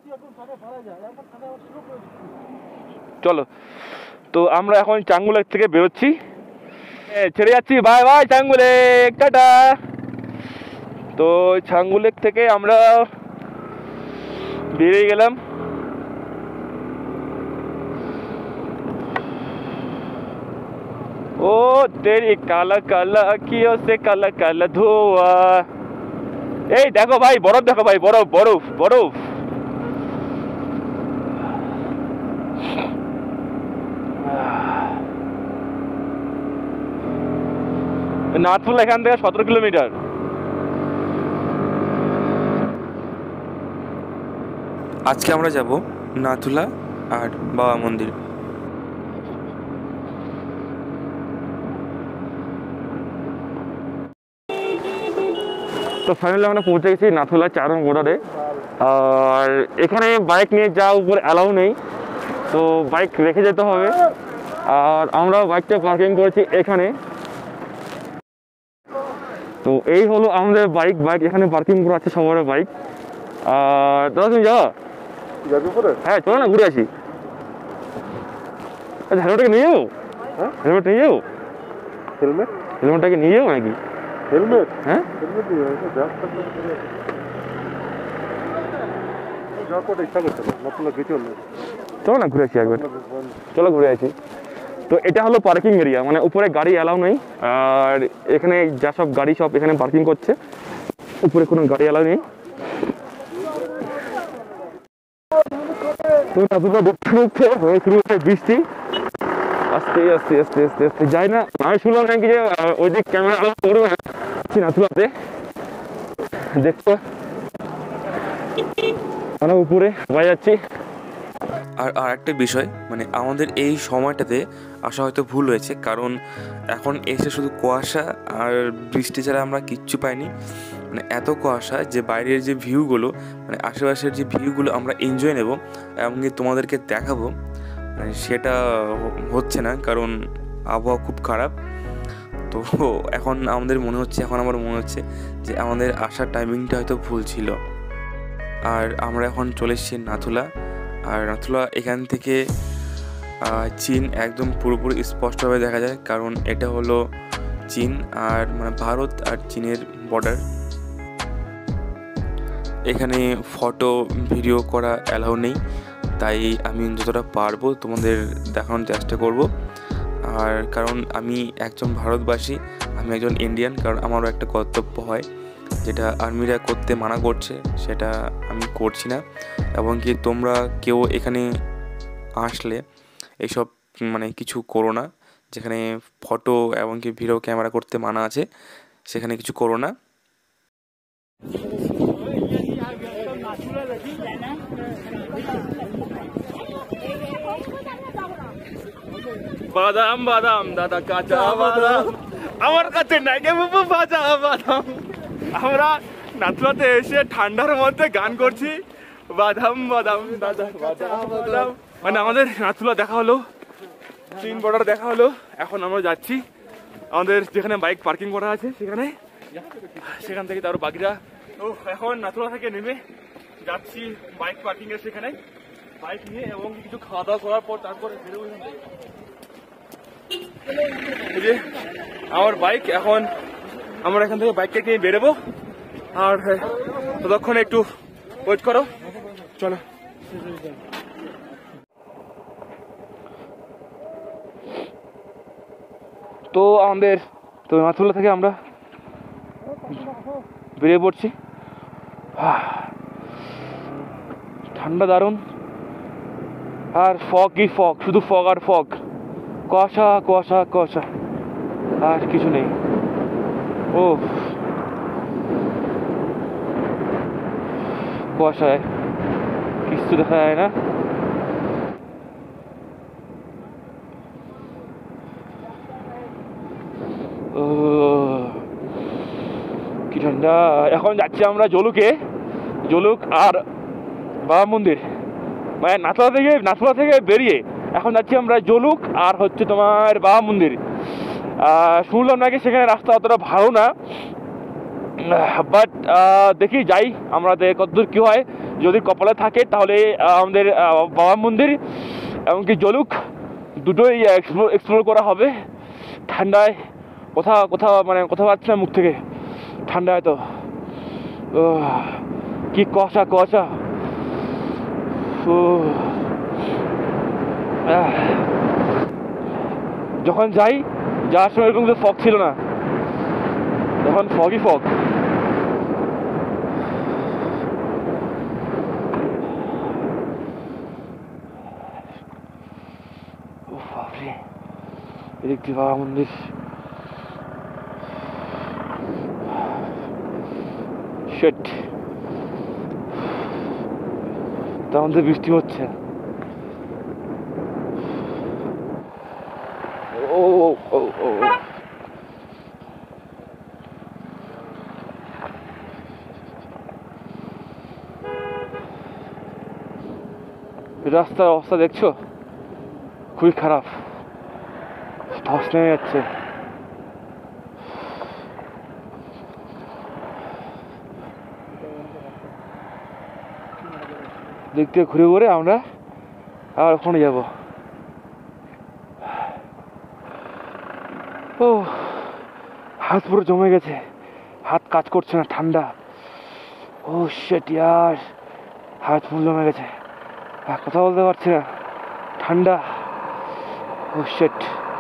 চলো, তো আমরা এখন চাঙ্গুলেক থেকে বেরোচ্ছি, ছেড়ে যাচ্ছি। Bye bye Changu Lake, tata. তো চাঙ্গুলেক থেকে আমরা বেরিয়ে গেলাম। ও তেরি কালা কালা আঁখিयों से কালা কালা ধোয়া। এই দেখো ভাই, বরফ দেখো ভাই, বরফ বরফ বরফ। নাথুলা এখান থেকে 17 কিলোমিটার। আজকে আমরা যাব নাথুলা আর বাবা মন্দির। তো ফাইনালি আমরা পৌঁছে গেছি নাথুলা 4 নং বর্ডারে। আর এখানে বাইক নিয়ে যাওয়া উপরে অ্যালাউ নেই, তো বাইক রেখে যেতে হবে। আর আমরা বাইকটা পার্কিং করেছি এখানে। তো এই হলো আমাদের বাইক এখানে পার্কিং করা আছে সবার বাইক। আর দাদা তুমি যাও? হ্যাঁ চলো না, ঘুরে আসি। আচ্ছা হেলমেটটাকে নিয়ে যাবো? হ্যাঁ হেলমেট নিয়ে যাবো? হেলমেটটাকে নিয়ে যাবো নাকি? হেলমেট? হ্যাঁ চলো না ঘুরে আসি একবার, চলো ঘুরে আসি। তো এটা হলো পার্কিং এরিয়া, মানে উপরে গাড়ি অ্যালাউ নেই। আর এখানে যা সব গাড়ি সব এখানে পার্কিং করছে, উপরে কোনো গাড়ি অ্যালাউ নেই। তো নাথুলা দেখতে দেখতে হয়ে শুরু হচ্ছে বৃষ্টি, আস্তে আস্তে আস্তে আস্তে আস্তে যাই না। আমি শুনলাম নাকি যে ওই দিক ক্যামেরা অ্যালাউ করবে না নাথুলাতে, দেখতো আমরা উপরে হয়ে যাচ্ছি। আর একটা বিষয়, মানে আমাদের এই সময়টাতে আসা হয়তো ভুল হয়েছে, কারণ এখন এসে শুধু কুয়াশা আর বৃষ্টি ছাড়া আমরা কিচ্ছু পাইনি। মানে এত কুয়াশা যে বাইরের যে ভিউগুলো, মানে আশেপাশের যে ভিউগুলো আমরা এনজয় নেব এমনকি তোমাদেরকে দেখাবো, মানে সেটা হচ্ছে না, কারণ আবহাওয়া খুব খারাপ। তো এখন আমার মনে হচ্ছে যে আমাদের আসার টাইমিংটা হয়তো ভুল ছিল। আর আমরা এখন চলে এসেছি নাথুলা। আর নাথুলা এখান থেকে চীন একদম পুরোপুরি স্পষ্টভাবে দেখা যায়, কারণ এটা হলো চীন আর মানে ভারত আর চীনের বর্ডার। এখানে ফটো ভিডিও করা অ্যালাউ নেই, তাই আমি যতটা পারবো তোমাদের দেখানোর চেষ্টা করব। আর কারণ আমি একজন ভারতবাসী, আমি একজন ইন্ডিয়ান, কারণ আমারও একটা কর্তব্য হয় যেটা আর্মিরা করতে মানা করছে, সেটা আমি করছি না। এবং কি তোমরা কেউ এখানে আসলে এইসব মানে কিছু করো না, যেখানে ফটো এবং কি ভিডিও ক্যামেরা করতে মানা আছে সেখানে কিছু করো না। বাদাম বাদাম দাদা কাঁচা বাদাম আমার কাছে নাই গে বাবু ভাজা বাদাম। আমরা নাথুলাতে এসে ঠান্ডার মধ্যে গান করছি, বাদাম বাদাম দাদা বাদাম। মানে আমাদের নাথুলা দেখা হলো, চীন বর্ডার দেখা হলো। এখন আমরা যাচ্ছি আমাদের যেখানে বাইক পার্কিং করা আছে সেখান থেকে তার বাকিরা। তো এখন নাথুলা থেকে নেমে যাচ্ছি বাইক পার্কিং এর সেখানে বাইক নিয়ে, এবং কিছু খাওয়া দাওয়া করার পর তারপরে বেরোবো। এই যে আমার বাইক, এখন আমরা এখান থেকে বাইকটা নিয়ে বেরোবো। আর ততক্ষণ একটু ওয়েট করো, চলো। তো আমাদের নাথুলা থেকে আমরা বেরিয়ে পড়ছি। ঠান্ডা দারুণ, আর ফগই ফগ, শুধু ফগ আর ফগ, কুয়াশা কুয়াশা কুয়াশা, আর কিছু নেই। ও কুয়াশায় কিছু দেখা যায় না। কি ঠান্ডা। এখন যাচ্ছি আমরা জলুক আর বাবা মন্দির, মানে নাথুলা থেকে বেরিয়ে এখন যাচ্ছি আমরা জলুক আর হচ্ছে তোমার বাবা মন্দির। শুনলাম নাকি সেখানে রাস্তা অতটা ভালো না, বাট দেখি যাই আমরা কতদূর কি হয়। যদি কপালে থাকে তাহলে আমাদের বাবা মন্দির এমনকি জলুক দুটোই এক্সপ্লোর করা হবে। ঠান্ডায় কোথাও মানে কোথাও পাচ্ছি না মুখ থেকে, ঠান্ডায় তো কি কুয়াশা যখন যাওয়ার সময় এরকম ফগ ছিল না, এখন ফগ। বাপরে, এদিক দিয়ে বাবা মন্দির। শিট, তার মধ্যে বৃষ্টি হচ্ছে। ও রাস্তার অবস্থা দেখছো, খুবই খারাপ, ধস নেমে যাচ্ছে। দেখতে ঘুরে আমরা আবার ওখানে যাব। ও হাত পুরো জমে গেছে, হাত কাজ করছে না, ঠান্ডা। ও শিট ইয়ার, হাত পুরো জমে গেছে, কথা বলতে পারছি না, ঠান্ডা। ও শিট,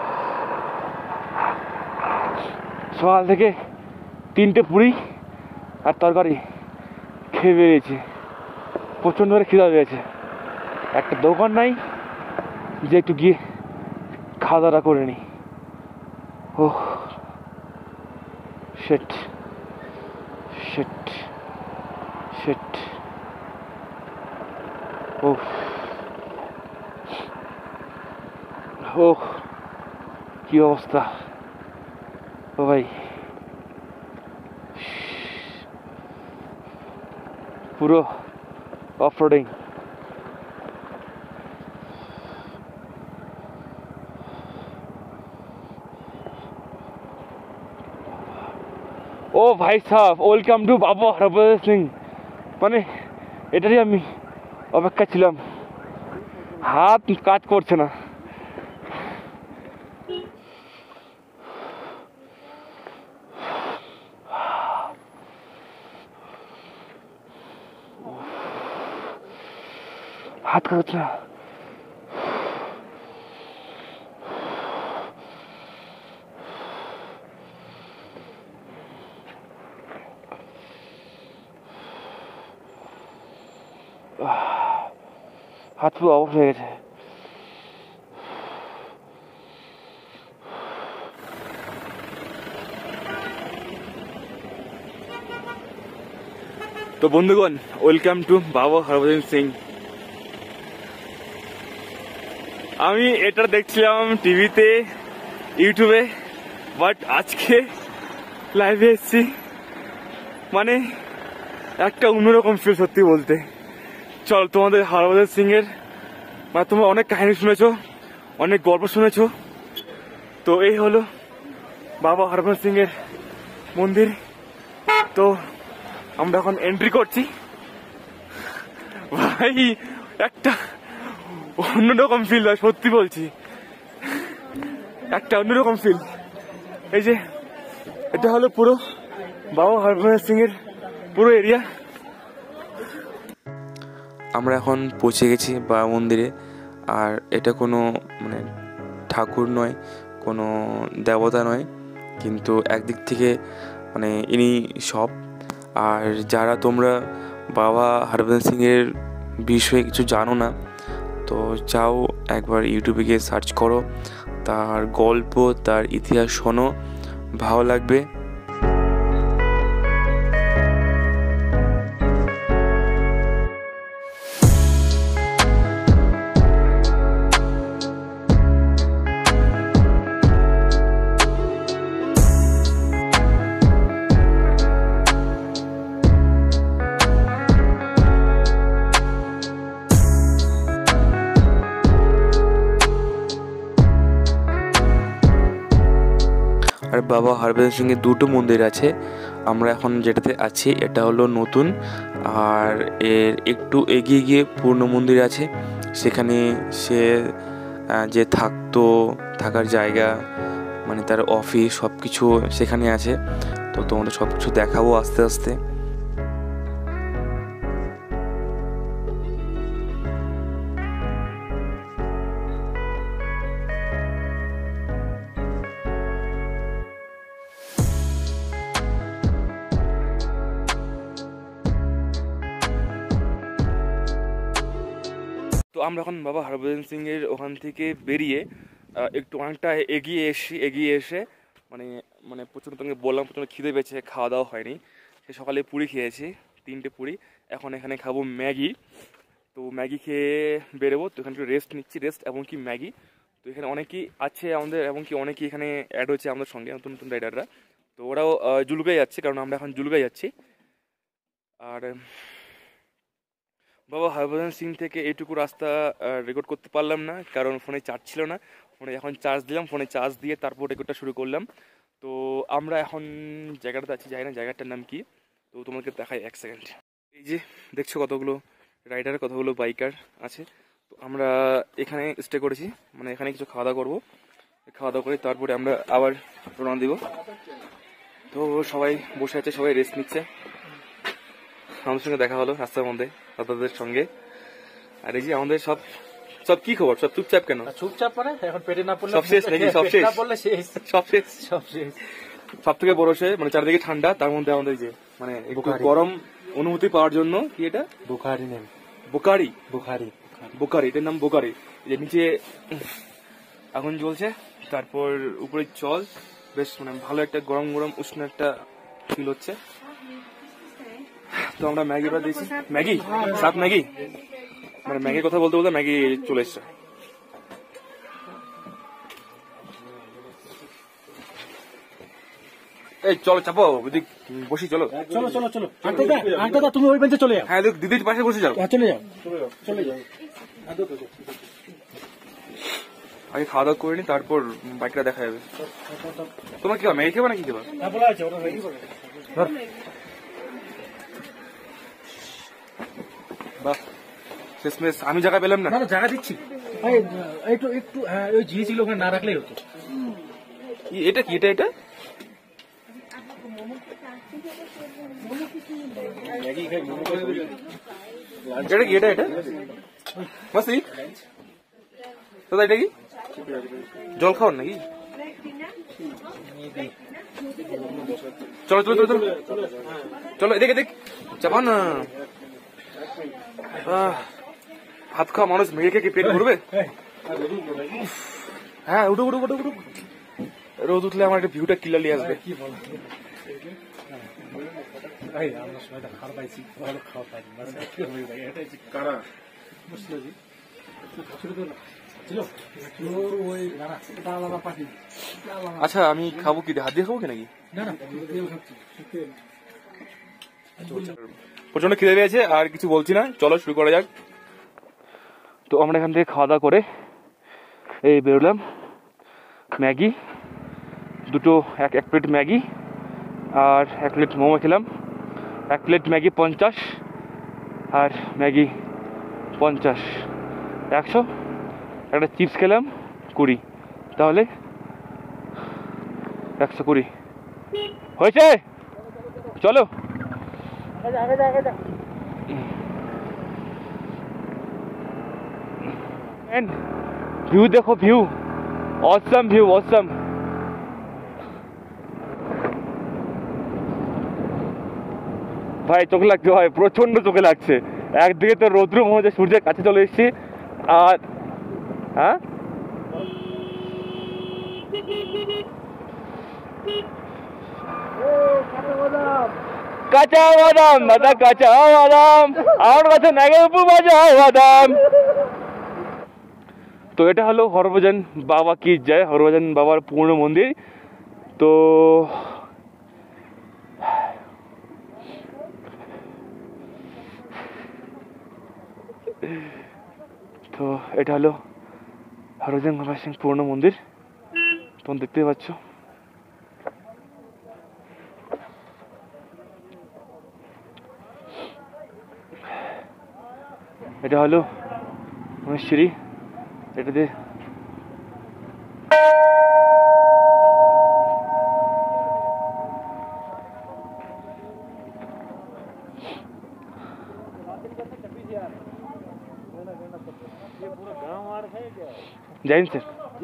সকাল থেকে 3টে পুরি আর তরকারি খেয়ে বেরিয়েছি, প্রচণ্ড করে খিদা পেয়েছে। একটা দোকান নাই যে একটু গিয়ে খাওয়া দাওয়া করে নি। ও শিট, ও কি অবস্থা। ও ভাই, পুরো অফরোডিং। ও ভাই সাহেব, ওয়েলকাম টু বাবা হরভজন সিং। মানে এটারই আমি অপেক্ষা ছিলাম, হাত কাজ করছে না। হাত কাজ করছে না। হাত পুরো অবশ হয়ে গেছে। তো বন্ধুগণ, ওয়েলকাম টু বাবা হরভজন সিং। আমি এটা দেখছিলাম টিভিতে, ইউটিউবে, বাট আজকে লাইভে এসেছি, মানে একটা অন্যরকম ফিল সত্যি বলতে। চল, তোমাদের হরভজন সিং এর মানে তোমরা অনেক কাহিনী শুনেছো, অনেক গল্প শুনেছো, তো এই হলো বাবা হরভজন সিং এর মন্দির। তো আমরা এখন এন্ট্রি করছি। ভাই একটা অন্যরকম ফিল হয়, সত্যি বলছি, একটা অন্যরকম ফিল। এই যে এটা হলো পুরো বাবা হরভজন সিং এর পুরো এরিয়া। আমরা এখন পৌঁছে গেছি বাবা মন্দিরে। আর এটা কোনো মানে ঠাকুর নয়, কোনো দেবতা নয়, কিন্তু একদিক থেকে মানে ইনি সব। আর যারা তোমরা বাবা হরভজন সিংয়ের বিষয়ে কিছু জানো না, তো যাও একবার ইউটিউবে গিয়ে সার্চ করো, তার গল্প, তার ইতিহাস শোনো, ভালো লাগবে। আর বাবা হরভজন সিংয়ের দুটো মন্দির আছে। আমরা এখন যেটাতে আছি এটা হলো নতুন, আর এর একটু এগিয়ে গিয়ে পুরনো মন্দির আছে। সেখানে সে যে থাকতো, থাকার জায়গা মানে তার অফিস সব কিছু সেখানে আছে। তো তোমাদের সব কিছু দেখাবো আস্তে আস্তে। তো আমরা এখন বাবা হরভজন সিংয়ের ওখান থেকে বেরিয়ে একটু অনেকটা এগিয়ে এসে মানে মানে প্রচণ্ড তোমাকে বললাম প্রচণ্ড খিদে পেয়েছে, খাওয়া দাওয়া হয়নি। সে সকালে পুরি খেয়েছি, 3টে পুরি। এখন এখানে খাবো ম্যাগি। তো ম্যাগি খেয়ে বেরোবো। তো এখানে একটু রেস্ট নিচ্ছি, রেস্ট এবং কি ম্যাগি। তো এখানে অনেকেই আছে আমাদের, এবং কি অনেকেই এখানে অ্যাড হয়েছে আমাদের সঙ্গে, নতুন নতুন রাইডাররা। তো ওরাও জুলগাই যাচ্ছে, কারণ আমরা এখন জুলগাই যাচ্ছি। আর বাবা হরভজন সিং থেকে এইটুকু রাস্তা রেকর্ড করতে পারলাম না, কারণ ফোনে চার্জ ছিল না। ফোনে এখন চার্জ দিলাম, ফোনে চার্জ দিয়ে তারপর রেকর্ডটা শুরু করলাম। তো আমরা এখন জায়গাটাতে আছি, জানি না জায়গাটার নাম কি। তো তোমাকে দেখাই 1 সেকেন্ড। এই যে দেখছো কতগুলো রাইডার, কতগুলো বাইকার আছে। তো আমরা এখানে স্টে করেছি, মানে এখানে কিছু খাওয়া দাওয়া করবো। খাওয়া দাওয়া করে তারপরে আমরা আবার রওনা দিব। তো সবাই বসে আছে, সবাই রেস্ট নিচ্ছে। আমাদের সঙ্গে দেখা হলো রাস্তার মধ্যে দাদাদের সঙ্গে। আর এই যে আমাদের সব সব কি খবর, সব চুপচাপ কেন? চুপচাপ মানে এখন পেটে না পড়লে সব শেষ নাকি? সব শেষ, সব শেষ। সব থেকে বড় সে মানে চারিদিকে ঠান্ডা, তার মধ্যে আমাদের যে মানে একটু গরম অনুভূতি পাওয়ার জন্য কি এটা বুখারি নেম, বুখারি বুখারি এটার নাম বুখারি। যে নিচে আগুন জ্বলছে, তারপর উপরে জল, বেশ মানে ভালো একটা গরম গরম উষ্ণ একটা ফিল হচ্ছে। তো আমরা ম্যাগি দিয়েছি, ম্যাগি সাত ম্যাগি, মানে ম্যাগির কথা বলতে বলতে ম্যাগি চলে এসছে। এই চলো চাপো, বসি, চলো চলো চলো চলো। আঙ্কেল তুমি ওই বেঞ্চে চলে যাও। হ্যাঁ দিদির পাশে বসে যাও, চলে যাও চলে যাও। আগে খাওয়া দাওয়া করে নি, তারপর বাইকটা দেখা যাবে। তোমার কি ম্যাগি খাবে না কি খাবে? বাহ, শেষমেশ আমি জায়গা পেলাম না। জায়গা দিচ্ছি, একটু একটু ওই ঝিলি ছিল ওখানে না রাখলেই হতো। এটা কি? এটা এটা কি? এটা মাসি দাদা, এটা কি জল খাওয়ার নাকি? চলো চলো চলো চলো চলো, এদিকে দেখ, চাপা না। ভাত খাওয়া মানুষ মেয়ে খেয়ে কি পেট ভরবে? হ্যাঁ উঠো উঠো উঠো উঠো, রোদ উঠলে আমার একটা ভিউটা ক্লিয়ারলি আসবে। আচ্ছা আমি খাবো কি, হাত দিয়ে খাবো কি নাকি? প্রচন্ড খিদে পেয়েছে, আর কিছু বলছি না, চলো শুরু করা যাক। তো আমরা এখান থেকে খাওয়া দাওয়া করে এই বেরোলাম। ম্যাগি দুটো, এক প্লেট ম্যাগি আর 1 প্লেট মোমো খেলাম। 1 প্লেট ম্যাগি 50 আর ম্যাগি 50, 100। একটা চিপস খেলাম 20, তাহলে 120 হয়েছে। চলো ভিউ দেখো, ভিউ অসম, ভিউ অসম। ভাই চোখে লাগছে, ভাই প্রচন্ড চোখে লাগছে। একদিকে তো রৌদ্র মনে হচ্ছে সূর্যের কাছে চলে এসেছি, আর হ্যাঁ কাঁচা বাদাম দাদা, কাঁচা বাদাম আমার কাছে নাগের উপর ভাজা বাদাম। তো এটা হলো হরভজন বাবা কি জয়, হরভজন বাবার পূর্ণ মন্দির। তো তো এটা হলো হরভজন বাবা সিং পূর্ণ মন্দির, তোমরা দেখতে পাচ্ছ। এটা হলো আমার সিঁড়ি, এটাতে जैन सर।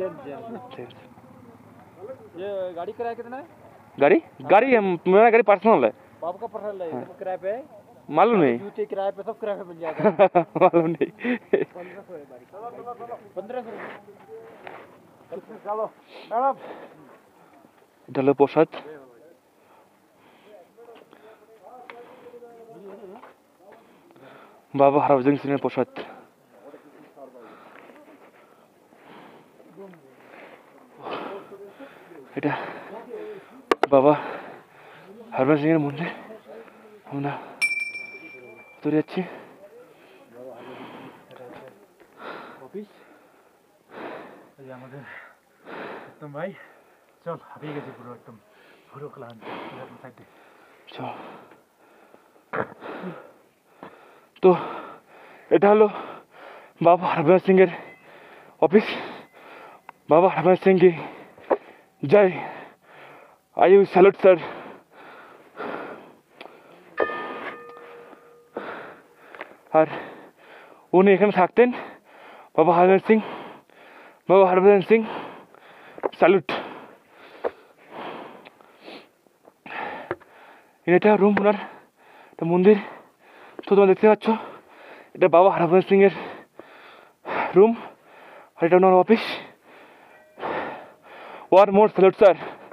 ये गाड़ी किराया कितना है? गाड़ी गाड़ी मेरा गाड़ी पर्सनल है। बाप का पर्सनल है, किराए पे है? मालूम नहीं। जूते किराए पे, सब किराए पे मिल जाएगा। मालूम नहीं। 1500 है गाड़ी। 1500 चलो मैडम। এটা হলো প্রসাদ। বাবা হরভজন সিংয়ের প্রসাদ। এটা বাবা হরভজন সিংয়ের মন্দির। আমরা ভিতরে যাচ্ছি। অফিস এই আমাদের একদম ভাই চল হারিয়ে গেছে পুরো, একদম পুরো ক্লান্ত সাইডে। চল। তো এটা হলো বাবা হরভজন সিংয়ের অফিস। বাবা হরভজন সিং কি জয়। I you salute sir. আর উনি এখানে থাকতেন, বাবা হরভজন সিং। বাবা হরভজন সিং স্যালুট। এটা রুম, ওনার একটা মন্দির। তো তোমরা দেখতে পাচ্ছ এটা বাবা হরভজন সিংয়ের রুম, আর এটা ওনার office. War more salute sir.